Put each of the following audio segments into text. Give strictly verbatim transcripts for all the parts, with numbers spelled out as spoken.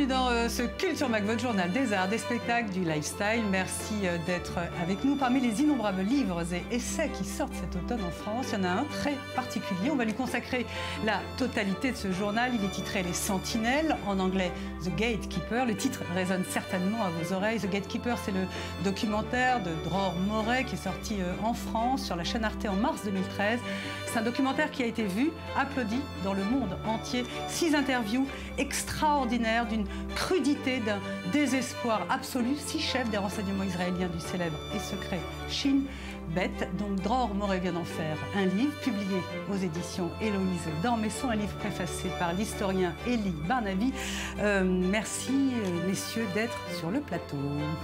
dans euh, ce Culture Mag, votre journal des arts, des spectacles, du lifestyle. Merci euh, d'être avec nous. Parmi les innombrables livres et essais qui sortent cet automne en France, il y en a un très particulier. On va lui consacrer la totalité de ce journal. Il est titré Les Sentinelles, en anglais The Gatekeeper. Le titre résonne certainement à vos oreilles. The Gatekeeper, c'est le documentaire de Dror Moret qui est sorti euh, en France sur la chaîne Arte en mars deux mille treize. C'est un documentaire qui a été vu, applaudi dans le monde entier. Six interviews extraordinaires d'une crudité, d'un désespoir absolu. Six chefs des renseignements israéliens du célèbre et secret Shin Bet. Donc Dror Moret vient d'en faire un livre publié aux éditions Héloïse d'Ormesson, un livre préfacé par l'historien Elie Barnaby. Euh, merci euh, messieurs d'être sur le plateau.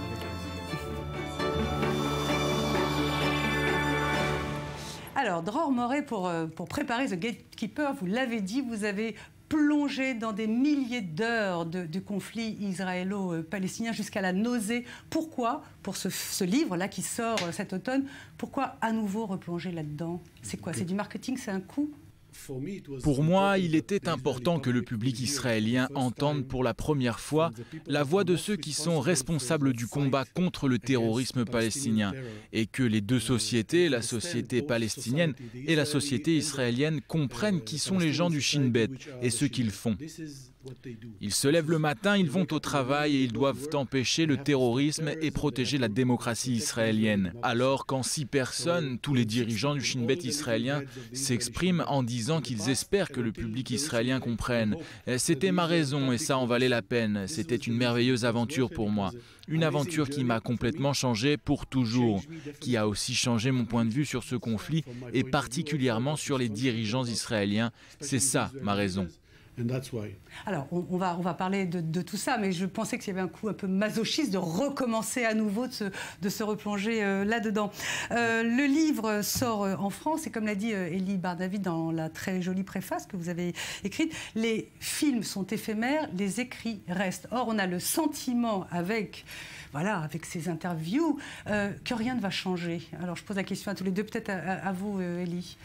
Alors, Dror Moret, pour, pour préparer The Gatekeeper, vous l'avez dit, vous avez plongé dans des milliers d'heures de, de conflits israélo-palestiniens jusqu'à la nausée. Pourquoi, pour ce, ce livre-là qui sort cet automne, pourquoi à nouveau replonger là-dedans? C'est quoi? C'est du marketing? C'est un coup? Pour moi, il était important que le public israélien entende pour la première fois la voix de ceux qui sont responsables du combat contre le terrorisme palestinien et que les deux sociétés, la société palestinienne et la société israélienne, comprennent qui sont les gens du Shin Bet et ce qu'ils font. Ils se lèvent le matin, ils vont au travail et ils doivent empêcher le terrorisme et protéger la démocratie israélienne. Alors quand six personnes, tous les dirigeants du Shin Bet israélien, s'expriment en disant qu'ils espèrent que le public israélien comprenne, c'était ma raison et ça en valait la peine. C'était une merveilleuse aventure pour moi. Une aventure qui m'a complètement changé pour toujours, qui a aussi changé mon point de vue sur ce conflit et particulièrement sur les dirigeants israéliens. C'est ça ma raison. Alors, on, on, va, on va parler de, de tout ça, mais je pensais qu'il y avait un coup un peu masochiste de recommencer à nouveau, de se, de se replonger euh, là-dedans. Euh, le livre sort euh, en France, et comme l'a dit euh, Elie Barnaby dans la très jolie préface que vous avez écrite, les films sont éphémères, les écrits restent. Or, on a le sentiment avec... Voilà, avec ces interviews, euh, que rien ne va changer. Alors, je pose la question à tous les deux, peut-être à, à, à vous, euh, Elie.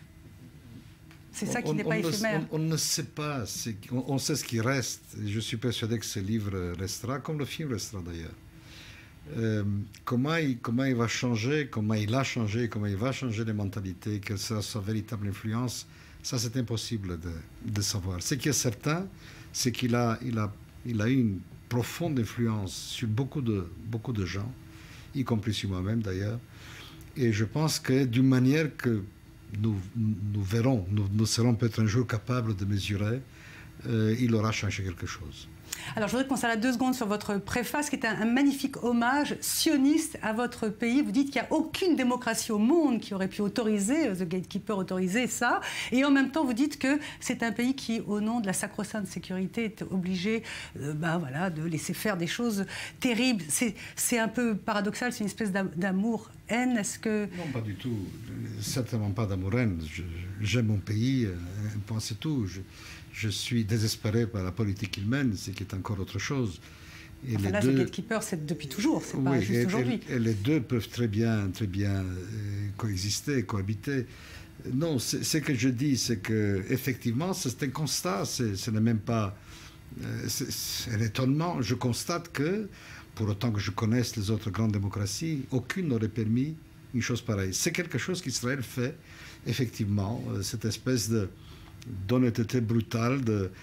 C'est ça qui n'est pas éphémère. On, on ne sait pas, on, on sait ce qui reste. Je suis persuadé que ce livre restera, comme le film restera d'ailleurs. Euh, comment, il, comment il va changer, comment il a changé, comment il va changer les mentalités, quelle sera sa véritable influence, ça c'est impossible de, de savoir. Ce qui est certain, c'est qu'il a, il a, il a eu une profonde influence sur beaucoup de, beaucoup de gens, y compris sur moi-même d'ailleurs. Et je pense que d'une manière que Nous, nous verrons, nous, nous serons peut-être un jour capables de mesurer, euh, il aura changé quelque chose. Alors, je voudrais qu'on s'arrête deux secondes sur votre préface, qui est un, un magnifique hommage sioniste à votre pays. Vous dites qu'il n'y a aucune démocratie au monde qui aurait pu autoriser, The Gatekeeper autoriser ça. Et en même temps, vous dites que c'est un pays qui, au nom de la sacro-sainte sécurité, est obligé euh, ben, voilà, de laisser faire des choses terribles. C'est un peu paradoxal, c'est une espèce d'amour-haine. Est-ce que... Non, pas du tout. Certainement pas d'amour-haine. J'aime mon pays, euh, c'est tout. Je... Je suis désespéré par la politique qu'il mène, ce qui est encore autre chose. Et enfin, les là, deux... The Gatekeeper, c'est depuis toujours, c'est pas oui, juste aujourd'hui. Et, et les deux peuvent très bien, très bien euh, coexister, cohabiter. Non, ce que je dis, c'est que effectivement, c'est un constat. Ce n'est même pas euh, c'est un étonnement. Je constate que, pour autant que je connaisse les autres grandes démocraties, aucune n'aurait permis une chose pareille. C'est quelque chose qu'Israël fait, effectivement, euh, cette espèce de d'honnêteté brutale,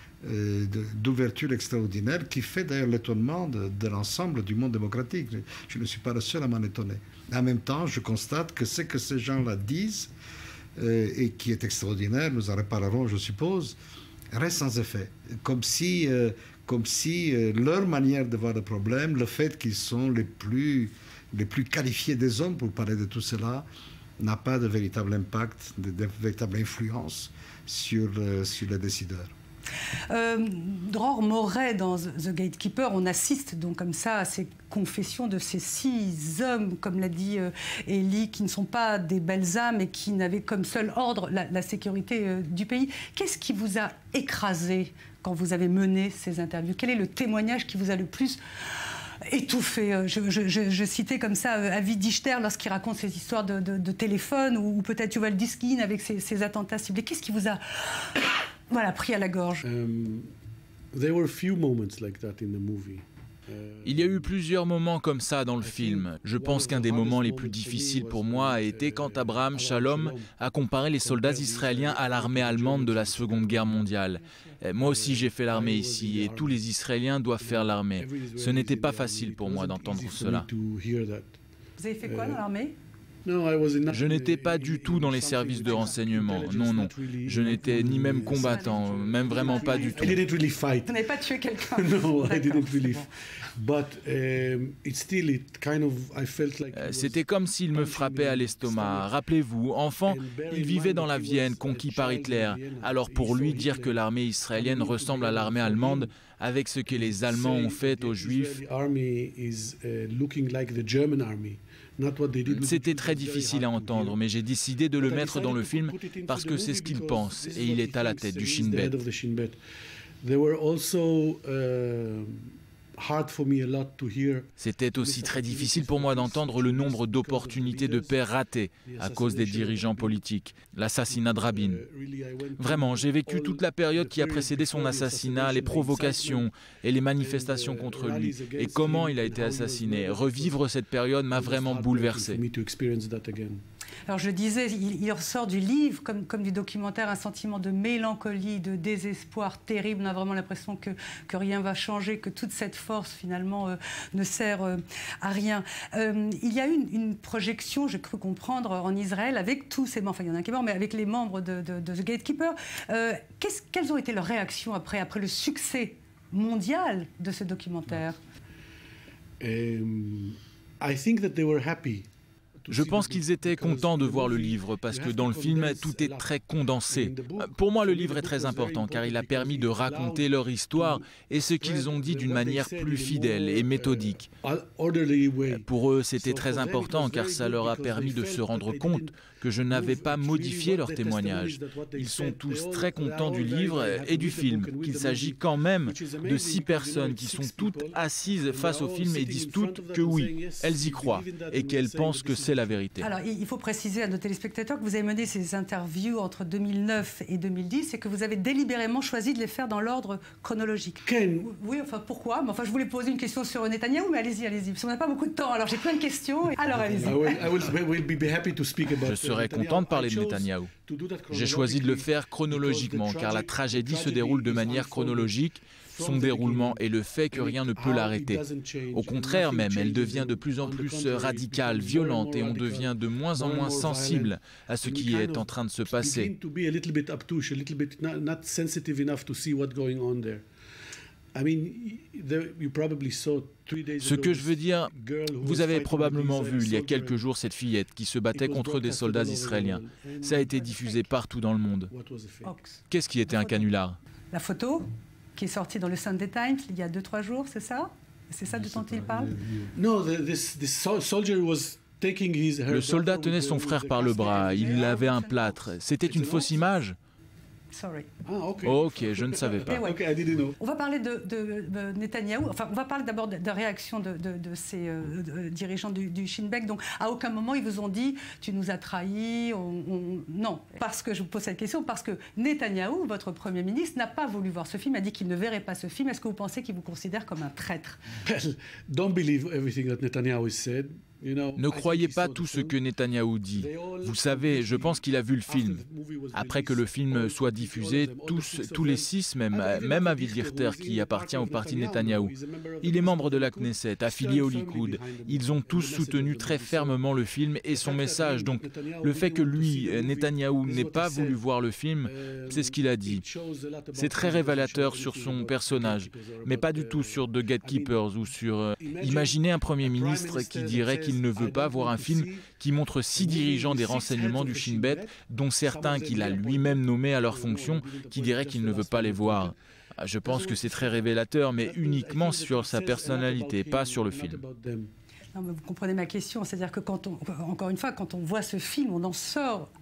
d'ouverture de, de, extraordinaire, qui fait d'ailleurs l'étonnement de, de l'ensemble du monde démocratique. Je ne suis pas le seul à m'en étonner. En même temps, je constate que ce que ces gens-là disent, euh, et qui est extraordinaire, nous en reparlerons, je suppose, reste sans effet. Comme si, euh, comme si euh, leur manière de voir le problème, le fait qu'ils sont les plus, les plus qualifiés des hommes pour parler de tout cela, n'a pas de véritable impact, de, de véritable influence sur, euh, sur les décideurs. Euh, Dror Moret, dans The Gatekeeper, on assiste donc comme ça à ces confessions de ces six hommes, comme l'a dit euh, Elie, qui ne sont pas des belles âmes et qui n'avaient comme seul ordre la, la sécurité euh, du pays. Qu'est-ce qui vous a écrasé quand vous avez mené ces interviews? Quel est le témoignage qui vous a le plus étouffé? Je, je, je, je citais comme ça Avi Dichter lorsqu'il raconte ces histoires de, de, de téléphone, ou, ou peut-être Yuval Diskin avec ses, ses attentats ciblés. Qu'est-ce qui vous a voilà, pris à la gorge? euh, Il y a eu plusieurs moments comme ça dans le film. Je pense qu'un des moments les plus difficiles pour moi a été quand Abraham Shalom a comparé les soldats israéliens à l'armée allemande de la Seconde Guerre mondiale. Moi aussi j'ai fait l'armée ici et tous les Israéliens doivent faire l'armée. Ce n'était pas facile pour moi d'entendre cela. Vous avez fait quoi dans l'armée ? Je n'étais pas du tout dans les services de renseignement, non, non. Je n'étais ni même combattant, même vraiment pas du tout. Vous n'avez pas tué quelqu'un? C'était comme s'il me frappait à l'estomac. Rappelez-vous, enfant, il vivait dans la Vienne, conquis par Hitler. Alors pour lui, dire que l'armée israélienne ressemble à l'armée allemande, avec ce que les Allemands ont fait aux Juifs, c'était très difficile à entendre, mais j'ai décidé de le mettre dans le film parce que c'est ce qu'il pense et il est à la tête du Shin Bet. C'était aussi très difficile pour moi d'entendre le nombre d'opportunités de paix ratées à cause des dirigeants politiques, l'assassinat de Rabin. Vraiment, j'ai vécu toute la période qui a précédé son assassinat, les provocations et les manifestations contre lui, et comment il a été assassiné. Revivre cette période m'a vraiment bouleversé. Alors je disais, il, il ressort du livre, comme, comme du documentaire, un sentiment de mélancolie, de désespoir terrible. On a vraiment l'impression que, que rien va changer, que toute cette force finalement euh, ne sert euh, à rien. Euh, il y a eu une, une projection, j'ai cru comprendre, en Israël avec tous ces membres, enfin il y en a un qui est mort, mais avec les membres de, de, de The Gatekeeper. Euh, quelles ont été leurs réactions après, après le succès mondial de ce documentaire? um, I think that they were happy. Je pense qu'ils étaient contents de voir le livre parce que dans le film, tout est très condensé. Pour moi, le livre est très important car il a permis de raconter leur histoire et ce qu'ils ont dit d'une manière plus fidèle et méthodique. Pour eux, c'était très important car ça leur a permis de se rendre compte que je n'avais pas modifié leur témoignage. Ils sont tous très contents du livre et du film, qu'il s'agit quand même de six personnes qui sont toutes assises face au film et disent toutes que oui, elles y croient et qu'elles pensent que c'est la vérité. Alors, il faut préciser à nos téléspectateurs que vous avez mené ces interviews entre deux mille neuf et deux mille dix et que vous avez délibérément choisi de les faire dans l'ordre chronologique. Ken. Oui, enfin, pourquoi? Mais enfin, je voulais poser une question sur Netanyahou, mais allez-y, allez-y, parce qu'on n'a pas beaucoup de temps, alors j'ai plein de questions. Alors, allez-y. Je serais content de parler de Netanyahou. J'ai choisi de le faire chronologiquement, car la tragédie se déroule de manière chronologique, son déroulement et le fait que rien ne peut l'arrêter. Au contraire même, elle devient de plus en plus radicale, violente, et on devient de moins en moins sensible à ce qui est en train de se passer. Ce que je veux dire, vous avez probablement vu il y a quelques jours cette fillette qui se battait contre des soldats israéliens. Ça a été diffusé partout dans le monde. Qu'est-ce qui était un canular? La photo qui est sortie dans le Sunday Times il y a deux trois jours, c'est ça? C'est ça dont il parle? Le soldat tenait son frère par le bras, il avait un plâtre. C'était une fausse image? Sorry. Ah, okay. Ok, je ne savais pas. Ouais. Okay, I didn't know. On va parler de, de, de Netanyahou. Enfin, on va parler d'abord de, de réaction de, de, de ces euh, de, dirigeants du, du Shin Bet. Donc, à aucun moment ils vous ont dit tu nous as trahis. On, on... Non, parce que je vous pose cette question parce que Netanyahou, votre premier ministre, n'a pas voulu voir ce film, a dit qu'il ne verrait pas ce film. Est-ce que vous pensez qu'il vous considère comme un traître? Well, don't believe everything that Netanyahu said. Ne croyez pas tout ce que Netanyahou dit. Vous savez, je pense qu'il a vu le film. Après que le film soit diffusé, tous, tous les six, même, même Avi Dichter, qui appartient au parti Netanyahou, il est membre de la Knesset, affilié au Likoud. Ils ont tous soutenu très fermement le film et son message. Donc, le fait que lui, Netanyahou, n'ait pas voulu voir le film, c'est ce qu'il a dit. C'est très révélateur sur son personnage, mais pas du tout sur The Gatekeepers ou sur... Imaginez un Premier ministre qui dirait qu'il Il ne veut pas voir un film qui montre six dirigeants des renseignements du Shin Bet, dont certains qu'il a lui-même nommés à leur fonction, qui diraient qu'il ne veut pas les voir. Je pense que c'est très révélateur, mais uniquement sur sa personnalité, pas sur le film. Non, mais vous comprenez ma question, c'est-à-dire que quand on, encore une fois, quand on voit ce film, on en sort à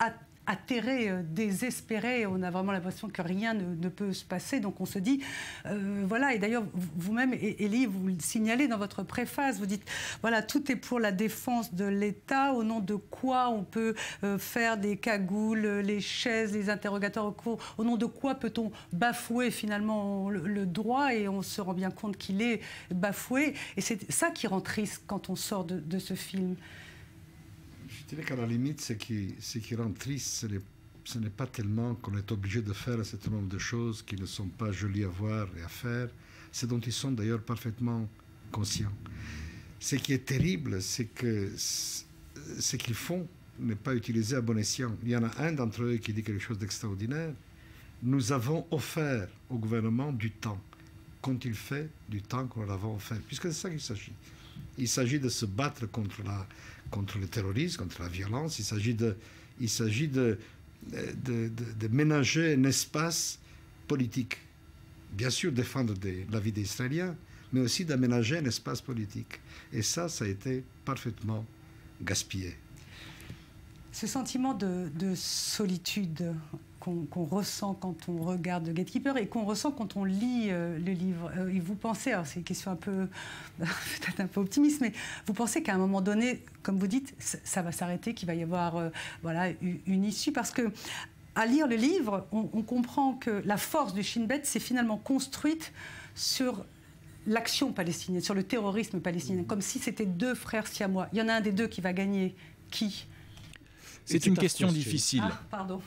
atterrés, euh, désespérés. On a vraiment l'impression que rien ne, ne peut se passer. Donc on se dit, euh, voilà, et d'ailleurs vous-même, Élie, vous le signalez dans votre préface, vous dites, voilà, tout est pour la défense de l'État. Au nom de quoi on peut euh, faire des cagoules, les chaises, les interrogatoires au cours? Au nom de quoi peut-on bafouer finalement le, le droit? Et on se rend bien compte qu'il est bafoué. Et c'est ça qui rend triste quand on sort de, de ce film. Je dirais qu'à la limite, ce qui, ce qui rend triste, ce n'est pas tellement qu'on est obligé de faire un certain nombre de choses qui ne sont pas jolies à voir et à faire, c'est dont ils sont d'ailleurs parfaitement conscients. Ce qui est terrible, c'est que ce qu'ils font n'est pas utilisé à bon escient. Il y en a un d'entre eux qui dit quelque chose d'extraordinaire. Nous avons offert au gouvernement du temps. Qu'ont-ils fait du temps qu'on leur avait offert? Puisque c'est ça qu'il s'agit. Il s'agit de se battre contre la... contre le terrorisme, contre la violence. Il s'agit de, il s'agit de, de, de, de ménager un espace politique. Bien sûr, défendre des, la vie des Israéliens, mais aussi d'aménager un espace politique. Et ça, ça a été parfaitement gaspillé. Ce sentiment de, de solitude qu'on qu'on ressent quand on regarde The Gatekeeper et qu'on ressent quand on lit euh, le livre, euh, et vous pensez, alors c'est une question un peu, peut-être un peu optimiste, mais vous pensez qu'à un moment donné, comme vous dites, ça, ça va s'arrêter, qu'il va y avoir euh, voilà, une issue, parce que à lire le livre, on, on comprend que la force du Shin Bet s'est finalement construite sur l'action palestinienne, sur le terrorisme palestinien, comme si c'était deux frères siamois. Il y en a un des deux qui va gagner. Qui? C'est une question difficile. Ah, pardon.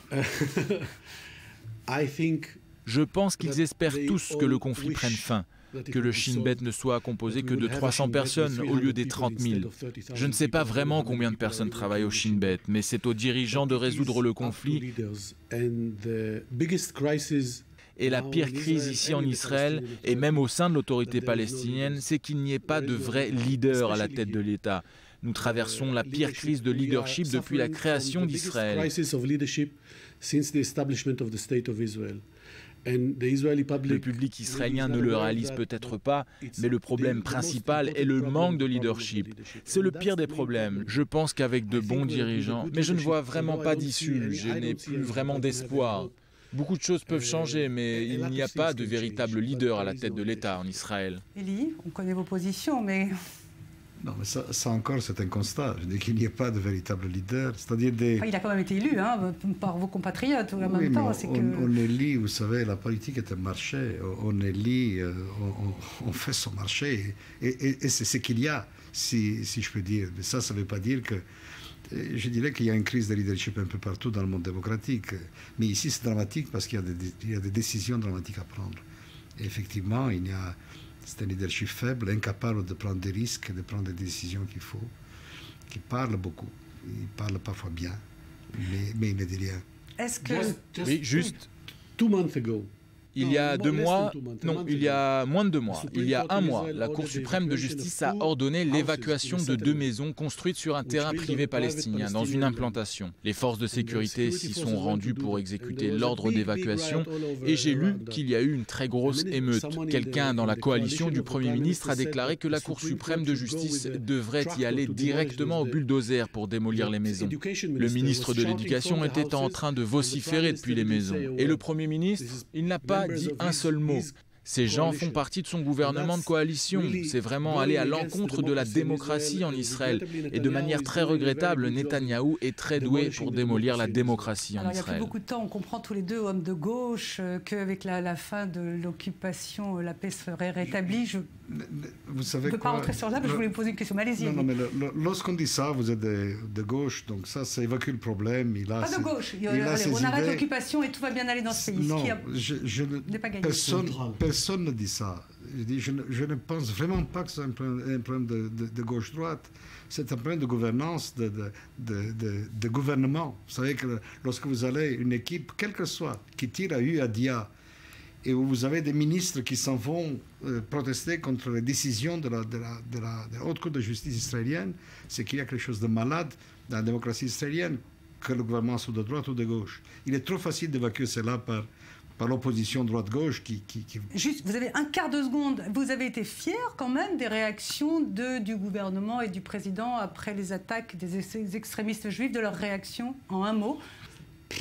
Je pense qu'ils espèrent tous que le conflit prenne fin, que le Shin Bet ne soit composé que de trois cents personnes au lieu des trente mille. Je ne sais pas vraiment combien de personnes travaillent au Shin Bet, mais c'est aux dirigeants de résoudre le conflit. Et la pire crise ici en Israël, et même au sein de l'autorité palestinienne, c'est qu'il n'y ait pas de vrai leader à la tête de l'État. Nous traversons la pire crise de leadership depuis la création d'Israël. Le public israélien ne le réalise peut-être pas, mais le problème principal est le manque de leadership. C'est le pire des problèmes. Je pense qu'avec de bons dirigeants, mais je ne vois vraiment pas d'issue, je n'ai plus vraiment d'espoir. Beaucoup de choses peuvent changer, mais il n'y a pas de véritable leader à la tête de l'État en Israël. Élie, on connaît vos positions, mais... Non, mais ça, ça encore, c'est un constat. Je dis qu'il n'y ait pas de véritable leader. C'est-à-dire des... Enfin, il a quand même été élu hein, par vos compatriotes en oui, même temps. On, que... on élit, vous savez, la politique est un marché. On élit, on, on fait son marché. Et, et, et c'est ce qu'il y a, si, si je peux dire. Mais ça, ça ne veut pas dire que... Je dirais qu'il y a une crise de leadership un peu partout dans le monde démocratique. Mais ici, c'est dramatique parce qu'il y a des, il y a des décisions dramatiques à prendre. Et effectivement, il y a... C'est un leadership faible, incapable de prendre des risques, de prendre des décisions qu'il faut, qui parle beaucoup. Il parle parfois bien, mais, mais il ne dit rien. Est-ce que... Just, just oui, juste... Two months ago. Il y a deux mois, non, il y a moins de deux mois, il y a un mois, la Cour suprême de justice a ordonné l'évacuation de deux maisons construites sur un terrain privé palestinien, dans une implantation. Les forces de sécurité s'y sont rendues pour exécuter l'ordre d'évacuation et j'ai lu qu'il y a eu une très grosse émeute. Quelqu'un dans la coalition du Premier ministre a déclaré que la Cour suprême de justice devrait y aller directement au bulldozer pour démolir les maisons. Le ministre de l'Éducation était en train de vociférer depuis les maisons. Et le Premier ministre, il n'a pas dit un seul mot. Ces gens font partie de son gouvernement de coalition. C'est vraiment aller à l'encontre de la démocratie en Israël. Et de manière très regrettable, Netanyahou est très doué pour démolir la démocratie en Alors, Israël. Il y a plus beaucoup de temps, on comprend tous les deux, hommes de gauche, euh, qu'avec la, la fin de l'occupation, la paix serait rétablie. Je vous savez ne peux quoi, pas rentrer sur là, mais je voulais vous poser une question. Allez-y. Non, non, mais lorsqu'on dit ça, vous êtes de, de gauche, donc ça, ça évacue le problème. Il a pas ses, de gauche. Il, il allez, on arrête l'occupation et tout va bien aller dans ce pays. Non, ce qui a, je, je ne, pas gagné. Personne, personne ne dit ça. Je, dis, je, ne, je ne pense vraiment pas que c'est un problème, un problème de, de, de gauche-droite. C'est un problème de gouvernance, de, de, de, de, de gouvernement. Vous savez que lorsque vous allez une équipe, quelle que soit, qui tire à U à Dia, et où vous avez des ministres qui s'en vont euh, protester contre les décisions de la, de, la, de, la, de la Haute Cour de justice israélienne, c'est qu'il y a quelque chose de malade dans la démocratie israélienne, que le gouvernement soit de droite ou de gauche. Il est trop facile d'évacuer cela par, par l'opposition droite-gauauche qui, qui, qui... Juste, vous avez un quart de seconde. Vous avez été fier quand même des réactions de, du gouvernement et du président après les attaques des extrémistes juifs, de leurs réactions, en un mot?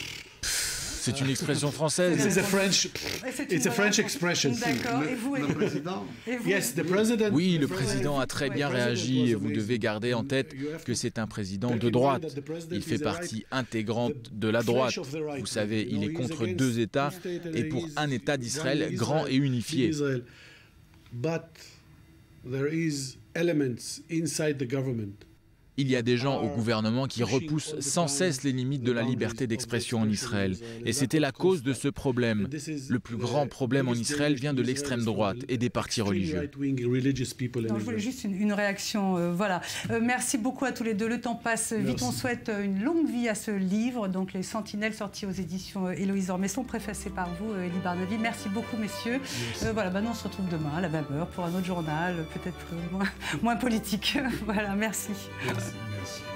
C'est une expression française. This is a French, it's a French expression. D'accord. Et vous, Le président. et vous Yes, the president. Oui, le président a très bien réagi et vous devez garder en tête que c'est un président de droite. Il fait partie intégrante de la droite. Vous savez, il est contre deux États et pour un État d'Israël grand et unifié. But there is elements inside the government. Il y a des gens au gouvernement qui repoussent sans cesse les limites de la liberté d'expression en Israël. Et c'était la cause de ce problème. Le plus grand problème en Israël vient de l'extrême droite et des partis religieux. Non, je voulais juste une, une réaction. Euh, voilà. Euh, merci beaucoup à tous les deux. Le temps passe vite. Merci. On souhaite une longue vie à ce livre, donc Les Sentinelles, sorti aux éditions euh, Héloïse Ormesson, préfacé par vous, euh, Elie Barnaby. Merci beaucoup, messieurs. Euh, voilà, bah, nous, on se retrouve demain à la même heure pour un autre journal, peut-être euh, moins, moins politique. Voilà, merci. Merci. Merci.